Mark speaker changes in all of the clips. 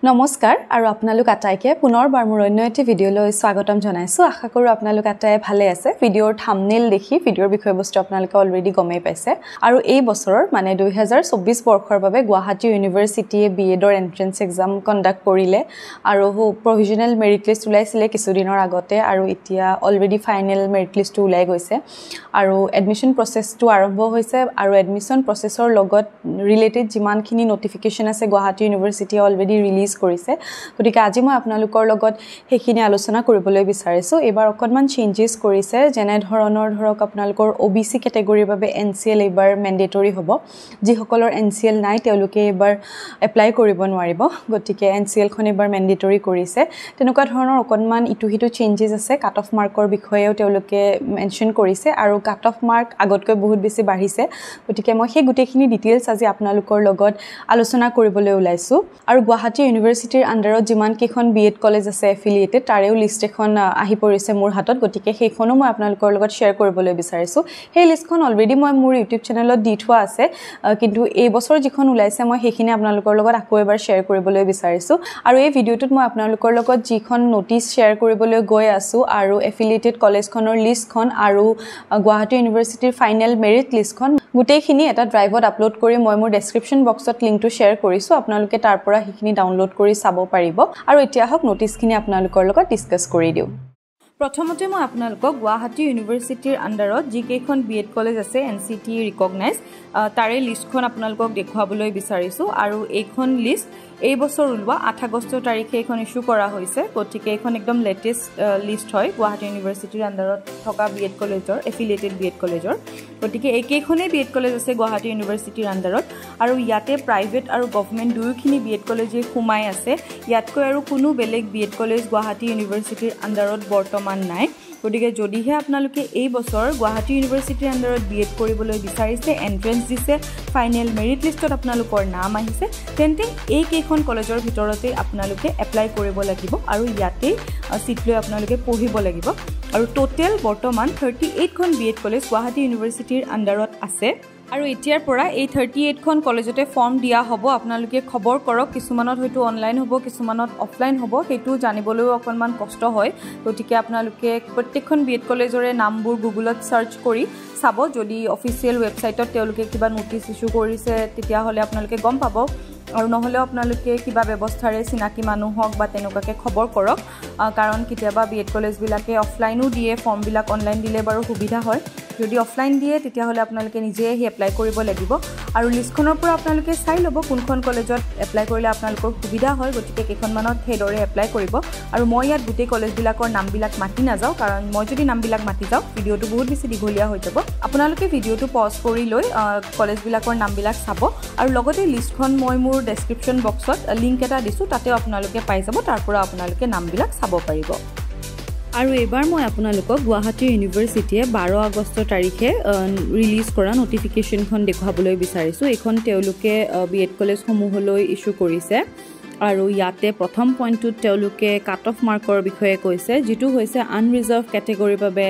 Speaker 1: নমস্কাৰ আৰু আপোনালোক আটাইকে পুনৰবাৰ মোৰ অন্য এটি ভিডিঅলৈ স্বাগতম জনাইছো আশা কৰো আপোনালোক আটাই ভালে আছে ভিডিঅৰ থাম্বনেইল দেখি ভিডিঅৰ বিষয়বস্তু আপোনালোকে অলৰেডি গমেই পাইছে আৰু এই বছৰৰ মানে 2024 বৰ্ষৰ বাবে গুৱাহাটী ইউনিভাৰ্চিটিয়ে B.Ed ৰ এন্ট্ৰেন্স এক্সাম কণ্ডাক্ট কৰিলে আৰু প্ৰভিজনেল মেৰিট লিষ্ট উলাইছিলে কিছুদিনৰ আগতে আৰু এতিয়া অলৰেডি ফাইনেল মেৰিট লিষ্টটো উলাই গৈছে আৰু এডমিশন প্ৰসেসটো আৰম্ভ হৈছে আৰু এডমিশন প্ৰসেসৰ লগত ৰিলেটেড যিমানখিনি নটিফিকেশন আছে গুৱাহাটী ইউনিভাৰ্চিটিয়ে অলৰেডি ৰিলিজ কৰিছে গতিকে আজি মই আপোনালোকৰ লগত হেখিনি আলোচনা কৰিবলৈ বিচাৰিছো এবাৰ অকনমান চেঞ্জেস কৰিছে যেনে ধৰণৰ ধৰক আপোনালোকৰ OBC ক্যাটাগৰীৰ বাবে NCL এবাৰ ম্যান্ডেটৰি হ'ব যি সকলৰ NCL নাই তেওঁলোকে এবাৰ এপ্লাই কৰিব নোৱাৰিব গতিকে NCL খন এবাৰ ম্যান্ডেটৰি কৰিছে তেনেকুৱা ধৰণৰ অকনমান ইটো হিটো চেঞ্জেস আছে কাট অফ মাৰ্কৰ বিষয়েও তেওঁলোকে মেনশন কৰিছে আৰু কাট অফ মাৰ্ক আগতকৈ বহুত বেছি বাঢ়িছে গতিকে মই সেই গুটেখিনি ডিটেইলছ আজি আপোনালোকৰ লগত আলোচনা কৰিবলৈ ওলাইছো আৰু গুৱাহাটী ইউনিভাৰ্চিটিৰ আন্ডাৰত যিমান কেখন B.Ed কলেজ আছে এফিলিয়েটেড তাৰেও লিষ্ট এখন আহি পৰিছে মোৰ হাতত গতিকে সেইখনো মই আপোনালোকৰ লগত শেয়াৰ কৰিবলৈ বিচাৰিছো সেই লিষ্টখন অলৰেডি মই মোৰ YouTube চেনেলত দি থোৱা আছে কিন্তু এই বছৰ যিখন ওলাইছে মই সেইখিনি আপোনালোকৰ লগত আকৌ এবাৰ শেয়াৰ কৰিবলৈ বিচাৰিছো আৰু এই ভিডিঅটোত মই আপোনালোকৰ লগত যিখন নোটিছ শেয়াৰ কৰিবলৈ গৈ আছো আৰু এফিলিয়েটেড কলেজখনৰ লিষ্টখন আৰু গুৱাহাটী ইউনিভাৰ্চিটিৰ ফাইনেল মেৰিট লিষ্টখন গুটেইখিনি এটা ড্ৰাইভত আপলোড কৰি মই মোৰ ডেসক্ৰিপচন বক্সত লিংকটো শেয়াৰ কৰিছো আপোনালোকে তাৰ পৰা সেইখিনি ডাউনলোড কৰি চাব পাৰিব আৰু এতিয়া হক নোটিছখিনি আপোনালোকৰ লগত ডিসকাস কৰি দিও প্ৰথমতে মই আপোনালোকক গুৱাহাটী ইউনিভাৰ্চিটিৰ আন্ডাৰত যি কেইখন B.Ed কলেজ আছে NCT ৰিকগনাইজ তাৰে লিষ্টখন আপোনালোকক দেখুৱাবলৈ বিচাৰিছো আৰু এইখন লিষ্ট এই বছৰ উলৱা 8 আগষ্ট তাৰিখে এখন ইস্যু কৰা হৈছে গতিকে এখন একদম লেটেষ্ট লিষ্ট হয় গুৱাহাটী ইউনিভাৰ্চিটিৰ আন্ডাৰত থকা B.Ed কলেজৰ এফিলিয়েটেড B.Ed কলেজৰ গতিকে এইকেইখনে B.Ed কলেজ আছে গুৱাহাটী ইউনিভাৰ্চিটিৰ আন্ডাৰত আৰু ইয়াতে প্ৰাইভেট আৰু গভৰ্ণমেণ্ট দুয়োখিনি B.Ed কলেজে সোমাই আছে ইয়াতকৈ আৰু কোনো বেলেগ B.Ed কলেজ গুৱাহাটী ইউনিভাৰ্চিটিৰ আন্ডাৰত বৰ্তমান নাই গতিকে যদিহে আপোনালোকে এই বছৰ গুৱাহাটী ইউনিভাৰ্চিটিৰ আন্ডাৰত B.Ed কৰিবলৈ বিচাৰিছে এন্ট্ৰেন্স দিছে ফাইনেল মেৰিট লিষ্টত আপোনালোকৰ নাম আহিছে তেন্তে এই কেইখন কলেজৰ ভিতৰতে আপোনালোকে এপ্লাই কৰিব লাগিব আৰু ইয়াতে সিট লৈ আপোনালোকে পঢ়িব লাগিব আৰু টোটাল বৰ্তমান 38 খন B.Ed কলেজ গুৱাহাটী ইউনিভাৰ্চিটিৰ আন্ডাৰত আছে আৰু এতিয়াৰ পৰা এই 38 খন কলেজতে ফৰ্ম দিয়া হ'ব আপোনালোকে খবৰ কৰক কিছুমানত হয়তো অনলাইন হ'ব কিছুমানত অফলাইন হ'ব হেতু জানিবলৈ অকনমান কষ্ট হয় গতিকে আপোনালোকে প্ৰত্যেকখন B.Ed কলেজৰে নামবোৰ গুগলত সাৰ্চ কৰি চাব যদি অফিচিয়েল ৱেবসাইটত তেওঁলোকে কিবা নোটিছ ইস্যু কৰিছে তেতিয়া হলে আপোনালোকে গম পাব আৰু নহলে আপোনালোকে কিবা ব্যৱস্থাৰে চিনাকি মানুহক বা তেনেকুৱাকে খবৰ কৰক কাৰণ কিতিয়াবা B.Ed কলেজ বিলাকে অফলাইনো দিয়ে ফৰ্ম বিলাক অনলাইন দিলে বাৰু সুবিধা হয় যদি অফলাইন দিয়ে তেতিয়া হলে আপোনালোকে নিজে হি এপ্লাই কৰিব লাগিব আৰু লিষ্টখনৰ পৰা আপোনালোকে চাই লব কোনখন কলেজত এপ্লাই কৰিলে আপোনালোকৰ সুবিধা হয় গতিকে কেইখনমানত হেদৰে এপ্লাই কৰিব আৰু মই ইয়াত গুটেই কলেজ বিলাকৰ নামবিলাক মাতি না যাও কাৰণ মই যদি নামবিলাক মাতি যাও ভিডিওটো বহুত বেছি দীঘলীয়া হৈ যাব আপোনালোকে ভিডিওটো পজ কৰি লৈ কলেজ বিলাকৰ নামবিলাক চাব আৰু লগতে লিষ্টখন মই মোৰ ডেসক্ৰিপচন বক্সত লিংক এটা দিছো তাতে আপোনালোকে পাই যাব তাৰ পৰা আপোনালোকে নামবিলাক চাব পাৰিব আৰু এবাৰ মই আপোনালোকক গুৱাহাটী ইউনিভাৰ্চিটিয়ে 12 আগষ্ট তাৰিখে ৰিলিজ কৰা নটিফিকেশনখন দেখুৱাবলৈ বিচাৰিছো এখন তেওঁলোকে B.Ed কলেজ সমূহলৈ ইস্যু কৰিছে আৰু ইয়াতে প্ৰথম পইণ্টত তেওঁলোকে কাট অফ মাৰ্কৰ বিষয়ে কৈছে যেটো হৈছে আনৰিজাৰ্ভ ক্যাটাগৰীৰ বাবে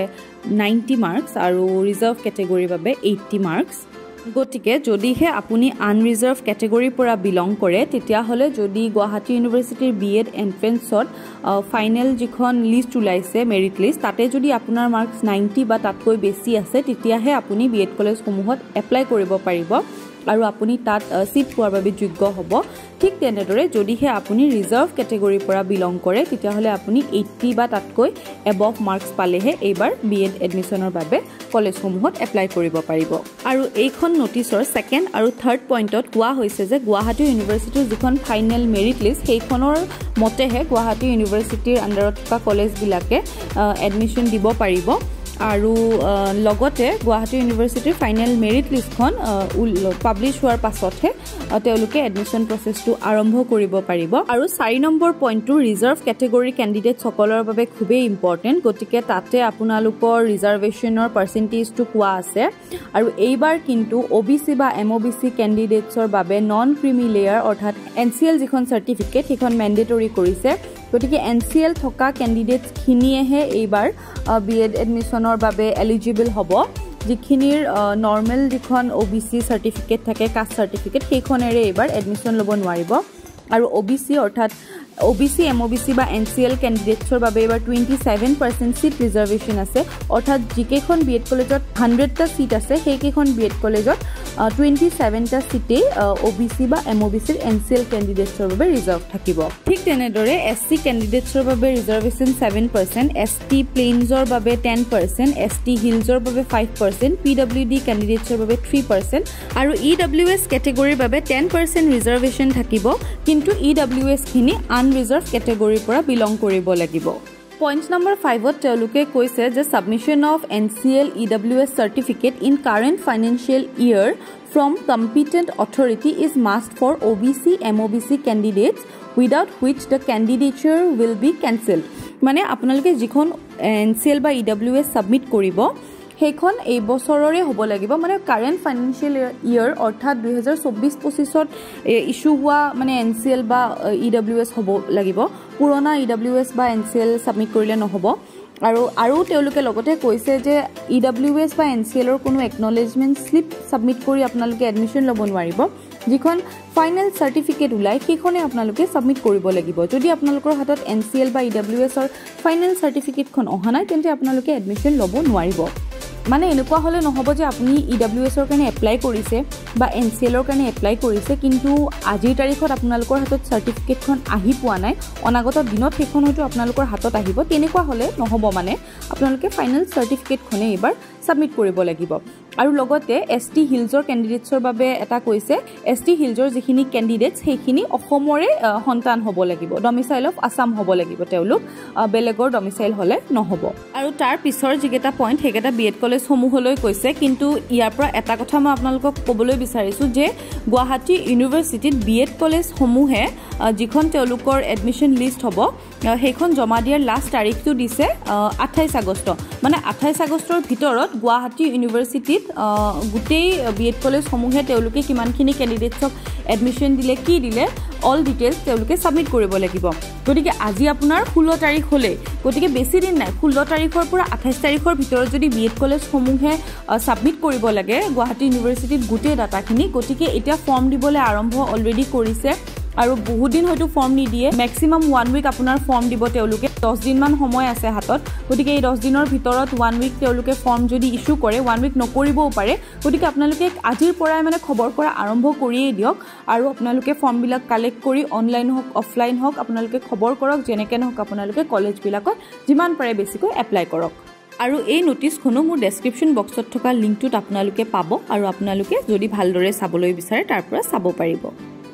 Speaker 1: 90 মাৰ্কস আৰু ৰিজাৰ্ভ ক্যাটাগৰীৰ বাবে 80 মাৰ্কস গতিকে যদিহে আপুনি আনৰিজাৰ্ভ ক্যাটাগৰীৰ পৰা বিলং কৰে তেতিয়া হলে যদি গুৱাহাটী ইউনিভাৰ্চিটিৰ B.Ed এন্ট্ৰেন্সত ফাইনেল যিখন লিষ্ট উলাইছে মেৰিট লিষ্ট তাতে যদি আপোনাৰ মাৰ্কস 90 বা তাতকৈ বেছি আছে তেতিয়াহে আপুনি B.Ed কলেজ সমূহত এপ্লাই কৰিব পাৰিব আৰু আপুনি তাত সিট পোৱাৰ বাবে যোগ্য হ'ব ঠিক তেনেদৰে যদিহে আপুনি ৰিজাৰ্ভ ক্যাটাগৰীৰ পৰা বিলং কৰে তেতিয়া হলে আপুনি 80 বা তাতকৈ এবভ মাৰ্কস পালেহে এইবাৰ B.Ed এডমিশনৰ বাবে কলেজসমূহত এপ্লাই কৰিব পাৰিব আৰু এইখন নোটিছৰ সেকেন্ড আৰু থাৰ্ড পইণ্টত কোৱা হৈছে যে গুৱাহাটী ইউনিভাৰ্চিটিৰ যিখন ফাইনেল মেৰিট লিষ্ট সেইখনৰ মতেহে গুৱাহাটী ইউনিভাৰ্চিটিৰ আন্ডাৰত থকা কলেজ বিলাকে এডমিশন দিব পাৰিব আৰু লগতে গুৱাহাটী ইউনিভাৰ্চিটিৰ ফাইনেল মেৰিট লিষ্টখন পাবলিশ হোৱাৰ পাছতহে তেওঁলোকে এডমিশন প্ৰসেসটো আৰম্ভ কৰিব পাৰিব আৰু 4 নম্বৰ পইণ্টটো ৰিজাৰ্ভ ক্যাটাগৰী ক্যান্ডিডেট সকলৰ বাবে খুবেই ইম্পৰ্টেন্ট গতিকে তাতে আপোনালোকৰ ৰিজাৰ্ভেশনৰ পাৰ্সেন্টেজটো কোৱা আছে আৰু এইবাৰ কিন্তু OBC বা MOBC ক্যান্ডিডেটছৰ বাবে নন ক্ৰিমি লেয়াৰ অৰ্থাৎ NCL যিখন সাৰ্টিফিকেট সেইখন ম্যান্ডেটৰি কৰিছে গতিকে NCL থকা ক্যান্ডিডেটছ খিনিয়েহে এইবাৰ B.Ed এডমিশনৰ বাবে এলিজিবল হ'ব যিখিনিৰ নৰ্মেল যিখন OBC সাৰ্টিফিকেট থাকে কাষ্ট সাৰ্টিফিকেট সেইখনেৰে এইবাৰ এডমিশন ল'ব নোৱাৰিব আৰু OBC অৰ্থাৎ OBC MOBC বা NCL ক্যান্ডিডেটছৰ বাবে এবাৰ 27% সিট ৰিজাৰ্ভেশন আছে অৰ্থাৎ যিকেখন B.Ed কলেজত 100টা সিট আছে সেইকেখন B.Ed কলেজত 27টা সিটে OBC বা MOBC ৰ NCL ক্যান্ডিডেটছৰ বাবে ৰিজাৰ্ভ থাকিব ঠিক তেনেদৰে SC ক্যান্ডিডেটছৰ বাবে ৰিজাৰ্ভেশন 7% ST প্লেইনছৰ বাবে 10% ST হিলছৰ বাবে 5% PWD ক্যান্ডিডেটছৰ বাবে 3% আৰু EWS ক্যাটেগৰীৰ বাবে 10% ৰিজাৰ্ভেশন থাকিব কিন্তু EWS খিনি আনৰিজাৰ্ভ ক্যাটেগৰীৰ পৰা বিলং কৰিব লাগিব Point number 5 ত তেওঁলোকে কৈছে যে submission of NCL EWS certificate in current financial year from competent authority is must for OBC MOBC candidates without which the candidature will be cancelled মানে আপোনালোকে যিখন NCL বা EWS submit কৰিব সেইখন এই বছৰৰে হ'ব লাগিব মানে কারেন্ট ফাইনান্সিয়াল ইয়াৰ অৰ্থাৎ 2024-25 ত ইস্যু হোৱা মানে NCL বা EWS হ'ব লাগিব পুৰণা EWS বা NCL সাবমিট কৰিলে নহব আৰু তেওঁলোকে লগতে কৈছে যে EWS বা NCL ৰ কোনো একনলেজমেন্ট স্লিপ সাবমিট কৰি আপোনালোকে এডমিশন ল'ব নোৱাৰিব যিখন ফাইনাল সাৰ্টিফিকেট উলাই সেইখনে আপোনালোকে সাবমিট কৰিব লাগিব যদি আপোনালোকৰ হাতত NCL বা EWS ৰ ফাইনাল সাৰ্টিফিকেটখন অহা নাই তেন্তে আপোনালোকে এডমিশন ল'ব নোৱাৰিব মানে এনেকুৱা হলে নহব যে আপুনি EWS ৰ কাৰণে এপ্লাই কৰিছে বা NCL ৰ কাৰণে এপ্লাই কৰিছে কিন্তু আজিৰ তাৰিখত আপোনালোকৰ হাতত সাৰ্টিফিকেটখন আহি পোৱা নাই অনাগত দিনত সেইখন হয়তো আপোনালোকৰ হাতত আহিব তেনেকুৱা হলে নহব মানে আপোনালোকে ফাইনাল সাৰ্টিফিকেটখনে এবাৰ সাবমিট কৰিব লাগিব আৰু লগতে ST হিলছৰ ক্যান্ডিডেটছৰ বাবে এটা কৈছে ST হিলছৰ যিখিনি ক্যান্ডিডেটছ সেইখিনি অসমৰে সন্তান হ'ব লাগিব ডমিসাইল অফ আসাম হ'ব লাগিব তেওঁলোক বেলেগৰ ডমিসাইল হলে নহব আৰু তাৰ পিছৰ যিকেটা পইণ্ট হেকেটা B.Ed কলেজ সমূহলৈ কৈছে কিন্তু ইয়াৰ পৰা এটা কথা মই আপোনালোকক ক'বলৈ বিচাৰিছো যে গুৱাহাটী ইউনিভাৰ্সিটিত B.Ed কলেজ সমূহে যিখন তেওঁলোকৰ এডমিশন লিষ্ট হ'ব সেইখন জমা দিয়াৰ লাষ্ট তাৰিখটো দিছে 28 আগষ্ট মানে 28 আগষ্টৰ ভিতৰত গুৱাহাটী ইউনিভাৰ্সিটিত গুটেই B.Ed কলেজ সমূহে তেওঁলোকে কিমানখিনি ক্যান্ডিডেটছক এডমিশন দিলে কি দিলে অল ডিটেইলছ তেওঁলোকে সাবমিট কৰিব লাগিব গতিকে আজি আপোনাৰ 16 তাৰিখ হলে গতিকে বেছি দিন নাই 16 তাৰিখৰ পৰা 28 তাৰিখৰ ভিতৰত যদি B.Ed কলেজ সমূহে সাবমিট কৰিব লাগে গুৱাহাটী ইউনিভাৰ্সিটিত গুটেই ডাটাখিনি গতিকে এটা ফৰ্ম দিবলৈ আৰম্ভ অলৰেডি কৰিছে আৰু বহুত দিন হয়তো ফৰ্ম নিদিয়ে ম্যাক্সিমাম 1 উইক আপোনাৰ ফৰ্ম দিব তেওঁলোকে 10 দিন মান সময় আছে হাতত গতিকে এই 10 দিনৰ ভিতৰত 1 উইক তেওঁলোকে ফৰ্ম যদি ইস্যু কৰে 1 উইক নকৰিবও পাৰে গতিকে আপোনালোকে আজিৰ পৰাই মানে খবৰ কৰা আৰম্ভ কৰিয়েই দিয়ক আৰু আপোনালোকে ফৰ্ম বিলাক কালেক্ট কৰি অনলাইন হওক অফলাইন হওক আপোনালোকে খবৰ কৰক যেনেকৈ নহওক আপোনালোকে কলেজ বিলাকত যিমান পাৰে বেছিকৈ এপ্লাই কৰক আৰু এই নোটিছখনো মোৰ ডেসক্ৰিপচন বক্সত থকা লিংকটোত আপোনালোকে পাব আৰু আপোনালোকে যদি ভালদৰে চাবলৈ বিচাৰে তাৰ পৰা চাব পাৰিব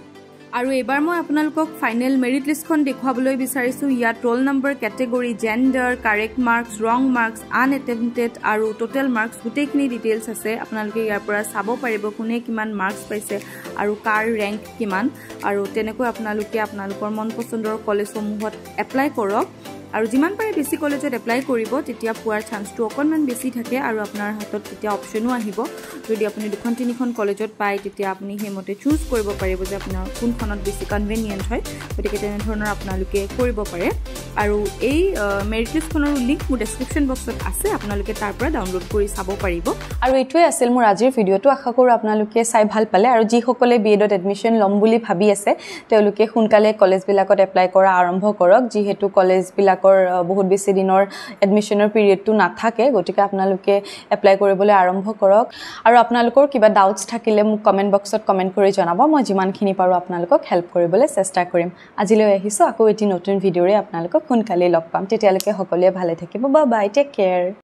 Speaker 1: আৰু এবাৰ মই আপোনালোকক ফাইনেল মেৰিট লিষ্টখন দেখুৱাবলৈ বিচাৰিছো ইয়াত roll number category gender correct marks wrong marks unattempted আৰু টোটাল মাৰ্কস গুটেইখিনি ডিটেইলছ আছে আপোনালোকে ইয়াৰ পৰা চাব পাৰিব কোনে কিমান মাৰ্কস পাইছে আৰু কাৰ ৰেংক কিমান আৰু তেনেকৈ আপোনালোকে আপোনালোকৰ মন পছন্দৰ কলেজসমূহত এপ্লাই কৰক আৰু যিমান পাৰে বেছি কলেজত এপ্লাই কৰিব তেতিয়া পোৱাৰ চান্সটো অকনমান বেছি থাকে আৰু আপোনাৰ হাতত তেতিয়া অপচনো আহিব যদি আপুনি দুখন তিনিখন কলেজত পায় তেতিয়া আপুনি হেমতে চুজ কৰিব পাৰিব যে আপোনাৰ কোনখনত বেছি কনভেনিয়েন্ট হয় গতিকে তেনে ধৰণৰ আপোনালোকে কৰিব পাৰে আৰু এই মেৰিট লিষ্টখনৰ লিংক মোৰ ডেসক্ৰিপচন বক্সত আছে আপোনালোকে তাৰ পৰা ডাউনলোড কৰি চাব পাৰিব আৰু এইটোৱে আছিল মোৰ আজিৰ ভিডিওটো আশা কৰো আপোনালোকে চাই ভাল পালে আৰু যি সকলে B.Edত এডমিশন লম বুলি ভাবি আছে তেওঁলোকে সোনকালে কলেজ বিলাকত এপ্লাই কৰা আৰম্ভ কৰক যিহেতু কলেজ বিলাকৰ বহুত বেছি দিনৰ এডমিশনৰ পিৰিয়ডটো নাথাকে গতিকে আপোনালোকে এপ্লাই কৰিবলৈ আৰম্ভ কৰক আৰু আপোনালোকৰ কিবা ডাউটছ থাকিলে মোক কমেন্ট বক্সত কমেন্ট কৰি জনাব মই যিমানখিনি পাৰো আপোনালোকক হেল্প কৰিবলৈ চেষ্টা কৰিম আজিলৈ আহিছো আকৌ এটি নতুন ভিডিঅৰে আপোনালোকক সোনকালে লগ পাম তেতিয়ালৈকে সকলোৱে ভালে থাকিব বাই বাই টেক কেয়াৰ